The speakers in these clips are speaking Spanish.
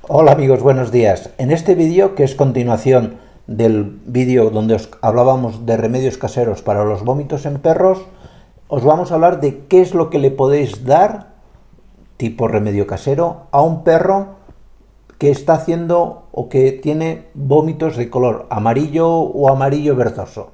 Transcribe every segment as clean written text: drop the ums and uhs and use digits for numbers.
Hola amigos, buenos días. En este vídeo, que es continuación del vídeo donde os hablábamos de remedios caseros para los vómitos en perros, os vamos a hablar de qué es lo que le podéis dar, tipo remedio casero, a un perro que está haciendo o que tiene vómitos de color amarillo o amarillo verdoso.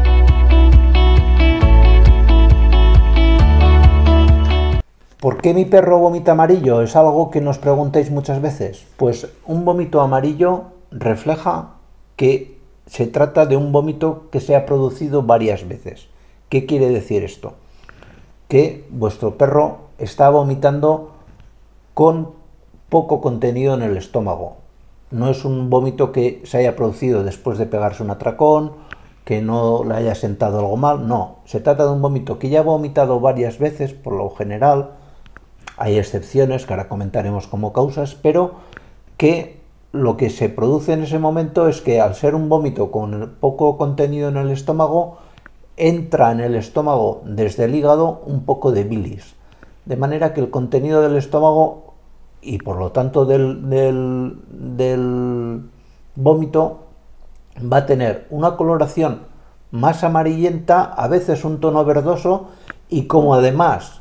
¿Por qué mi perro vomita amarillo? Es algo que nos preguntáis muchas veces. Pues un vómito amarillo refleja que se trata de un vómito que se ha producido varias veces. ¿Qué quiere decir esto? Que vuestro perro está vomitando con poco contenido en el estómago. No es un vómito que se haya producido después de pegarse un atracón, que no le haya sentado algo mal, no. Se trata de un vómito que ya ha vomitado varias veces, por lo general. Hay excepciones que ahora comentaremos como causas, pero que lo que se produce en ese momento es que al ser un vómito con poco contenido en el estómago, entra en el estómago desde el hígado un poco de bilis, de manera que el contenido del estómago y por lo tanto del vómito va a tener una coloración más amarillenta, a veces un tono verdoso, y como además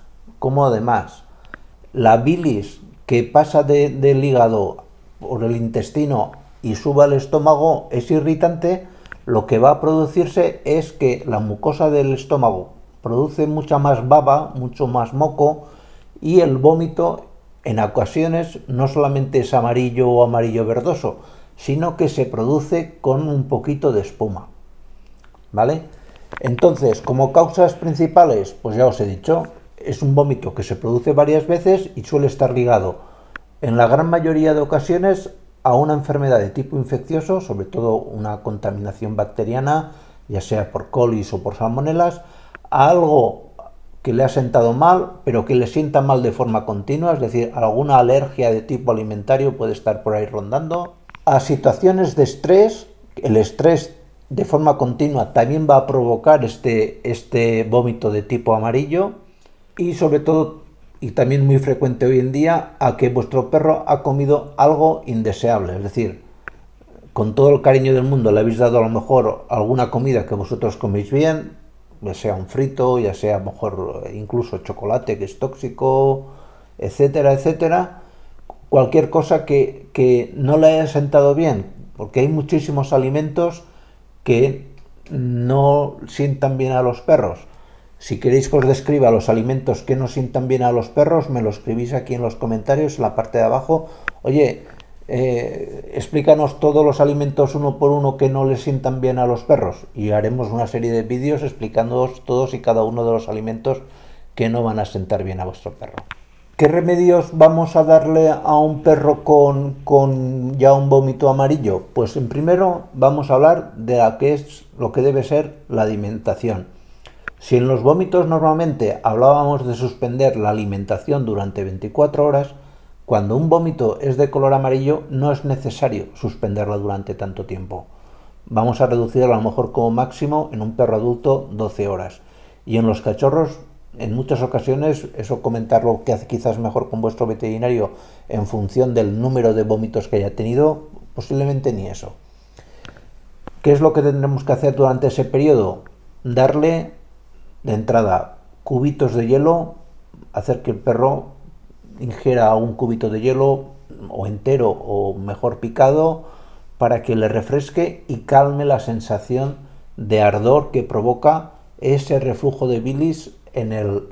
la bilis que pasa del hígado por el intestino y sube al estómago es irritante, lo que va a producirse es que la mucosa del estómago produce mucha más baba, mucho más moco, y el vómito en ocasiones no solamente es amarillo o amarillo verdoso, sino que se produce con un poquito de espuma, ¿vale? Entonces, como causas principales, pues ya os he dicho, es un vómito que se produce varias veces y suele estar ligado, en la gran mayoría de ocasiones, a una enfermedad de tipo infeccioso, sobre todo una contaminación bacteriana, ya sea por colis o por salmonelas, a algo que le ha sentado mal, pero que le sienta mal de forma continua, es decir, alguna alergia de tipo alimentario puede estar por ahí rondando, a situaciones de estrés. El estrés de forma continua también va a provocar este vómito de tipo amarillo, y sobre todo, y también muy frecuente hoy en día, a que vuestro perro ha comido algo indeseable, es decir, con todo el cariño del mundo le habéis dado a lo mejor alguna comida que vosotros coméis bien, ya sea un frito, ya sea a lo mejor incluso chocolate que es tóxico, etcétera, etcétera, cualquier cosa que no le haya sentado bien, porque hay muchísimos alimentos que no sientan bien a los perros. Si queréis que os describa los alimentos que no sientan bien a los perros, me lo escribís aquí en los comentarios, en la parte de abajo. Oye, explícanos todos los alimentos uno por uno que no les sientan bien a los perros, y haremos una serie de vídeos explicándoos todos y cada uno de los alimentos que no van a sentar bien a vuestro perro. ¿Qué remedios vamos a darle a un perro con ya un vómito amarillo? Pues en primero vamos a hablar de lo que debe ser la alimentación. Si en los vómitos normalmente hablábamos de suspender la alimentación durante 24 horas, cuando un vómito es de color amarillo no es necesario suspenderla durante tanto tiempo. Vamos a reducirlo a lo mejor como máximo en un perro adulto 12 horas. Y en los cachorros, en muchas ocasiones, eso comentarlo que hace quizás mejor con vuestro veterinario en función del número de vómitos que haya tenido, posiblemente ni eso. ¿Qué es lo que tendremos que hacer durante ese periodo? Darle de entrada cubitos de hielo, hacer que el perro ingiera un cubito de hielo o entero o mejor picado para que le refresque y calme la sensación de ardor que provoca ese reflujo de bilis en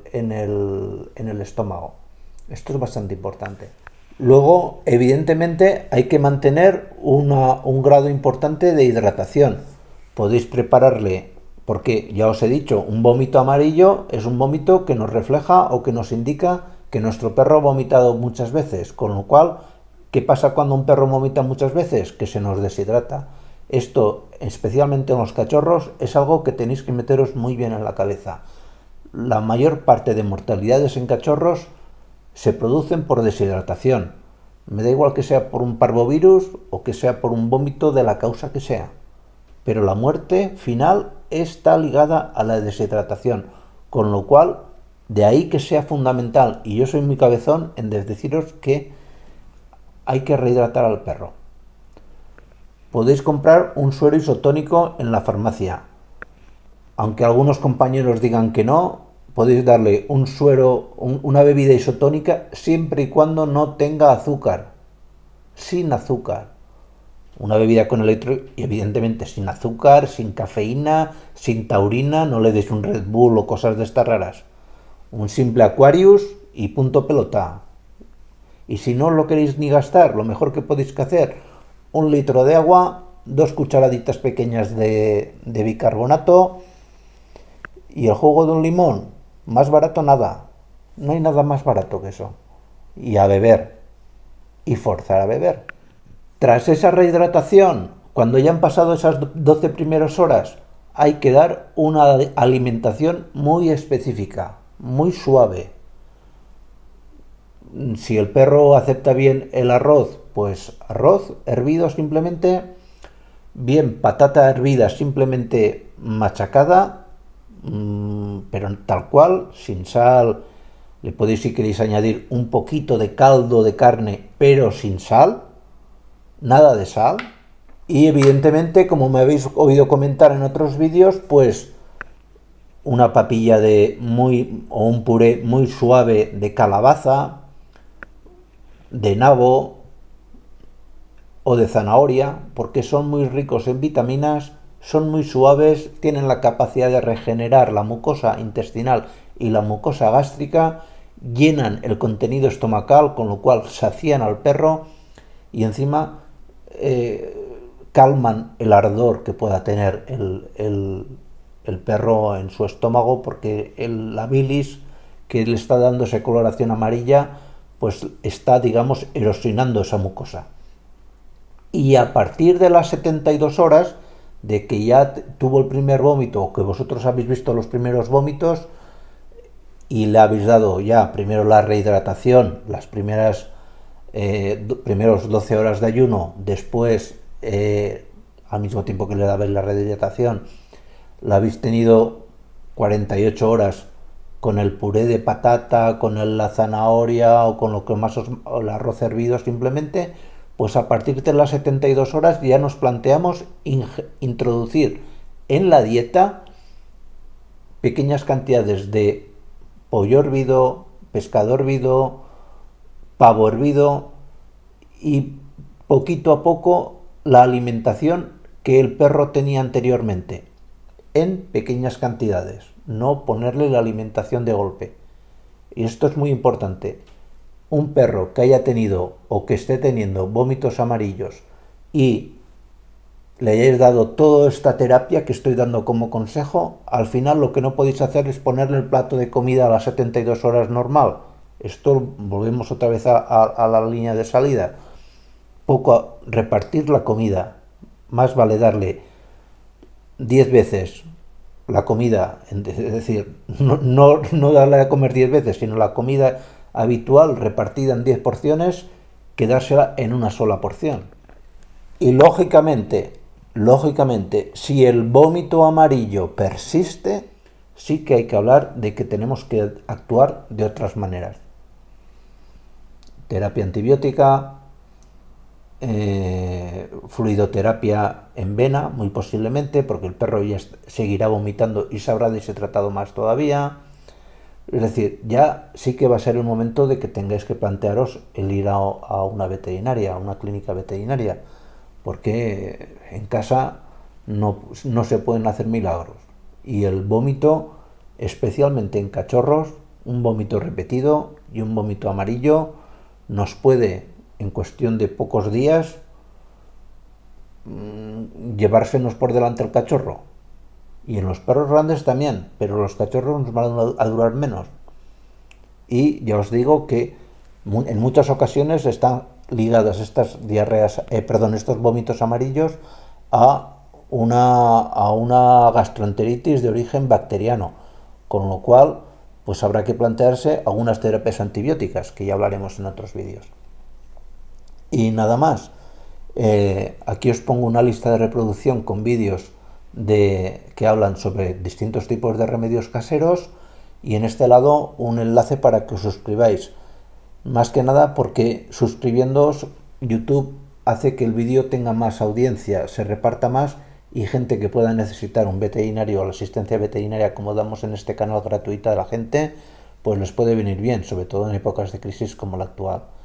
el estómago. Esto es bastante importante. Luego, evidentemente, hay que mantener un grado importante de hidratación. Podéis prepararle, porque ya os he dicho, un vómito amarillo es un vómito que nos refleja o que nos indica que nuestro perro ha vomitado muchas veces, con lo cual, ¿qué pasa cuando un perro vomita muchas veces? Que se nos deshidrata. Esto, especialmente en los cachorros, es algo que tenéis que meteros muy bien en la cabeza. La mayor parte de mortalidades en cachorros se producen por deshidratación. Me da igual que sea por un parvovirus o que sea por un vómito de la causa que sea. Pero la muerte final está ligada a la deshidratación, con lo cual, de ahí que sea fundamental, y yo soy muy cabezón en deciros que hay que rehidratar al perro. Podéis comprar un suero isotónico en la farmacia. Aunque algunos compañeros digan que no, podéis darle un suero, una bebida isotónica, siempre y cuando no tenga azúcar. Sin azúcar. Una bebida con electrolitos, y evidentemente sin azúcar, sin cafeína, sin taurina, no le deis un Red Bull o cosas de estas raras. Un simple Aquarius y punto pelota. Y si no lo queréis ni gastar, lo mejor que podéis hacer, 1 litro de agua, 2 cucharaditas pequeñas de bicarbonato y el jugo de un limón. Más barato nada. No hay nada más barato que eso. Y a beber. Y forzar a beber. Tras esa rehidratación, cuando ya han pasado esas 12 primeras horas, hay que dar una alimentación muy específica, muy suave. Si el perro acepta bien el arroz, pues arroz hervido simplemente, bien patata hervida simplemente machacada, pero tal cual, sin sal. Le podéis, si queréis, añadir un poquito de caldo de carne, pero sin sal, nada de sal. Y evidentemente, como me habéis oído comentar en otros vídeos, pues una papilla o un puré muy suave de calabaza, de nabo o de zanahoria, porque son muy ricos en vitaminas, son muy suaves, tienen la capacidad de regenerar la mucosa intestinal y la mucosa gástrica, llenan el contenido estomacal, con lo cual sacían al perro y encima calman el ardor que pueda tener el perro en su estómago, porque la bilis que le está dando esa coloración amarilla pues está, digamos, erosionando esa mucosa. Y a partir de las 72 horas de que ya tuvo el primer vómito, o que vosotros habéis visto los primeros vómitos, y le habéis dado ya primero la rehidratación, las primeros 12 horas de ayuno, después, al mismo tiempo que le dabais la rehidratación, la habéis tenido 48 horas con el puré de patata, con la zanahoria o con lo que más el arroz hervido simplemente, pues a partir de las 72 horas ya nos planteamos introducir en la dieta pequeñas cantidades de pollo hervido, pescado hervido, pavo hervido y poquito a poco la alimentación que el perro tenía anteriormente, en pequeñas cantidades, no ponerle la alimentación de golpe. Y esto es muy importante. Un perro que haya tenido o que esté teniendo vómitos amarillos y le hayáis dado toda esta terapia que estoy dando como consejo, al final lo que no podéis hacer es ponerle el plato de comida a las 72 horas normal. Esto volvemos otra vez a la línea de salida. Repartir la comida. Más vale darle 10 veces la comida, es decir, no darle a comer 10 veces, sino la comida habitual repartida en 10 porciones, que dársela en una sola porción. Y lógicamente, si el vómito amarillo persiste, sí que hay que hablar de que tenemos que actuar de otras maneras. Terapia antibiótica, fluidoterapia en vena, muy posiblemente, porque el perro ya seguirá vomitando y se habrá deshidratado más todavía. Es decir, ya sí que va a ser el momento de que tengáis que plantearos el ir a una veterinaria, a una clínica veterinaria, porque en casa no se pueden hacer milagros. Y el vómito, especialmente en cachorros, un vómito repetido y un vómito amarillo, nos puede, en cuestión de pocos días, llevársenos por delante el cachorro. Y en los perros grandes también, pero los cachorros nos van a durar menos. Y ya os digo que en muchas ocasiones están ligadas estas diarreas, estos vómitos amarillos a una gastroenteritis de origen bacteriano, con lo cual pues habrá que plantearse algunas terapias antibióticas, que ya hablaremos en otros vídeos. Y nada más. Aquí os pongo una lista de reproducción con vídeos que hablan sobre distintos tipos de remedios caseros, y en este lado un enlace para que os suscribáis. Más que nada porque suscribiéndoos YouTube hace que el vídeo tenga más audiencia, se reparta más y gente que pueda necesitar un veterinario o la asistencia veterinaria como damos en este canal gratuita de la gente, pues les puede venir bien, sobre todo en épocas de crisis como la actual.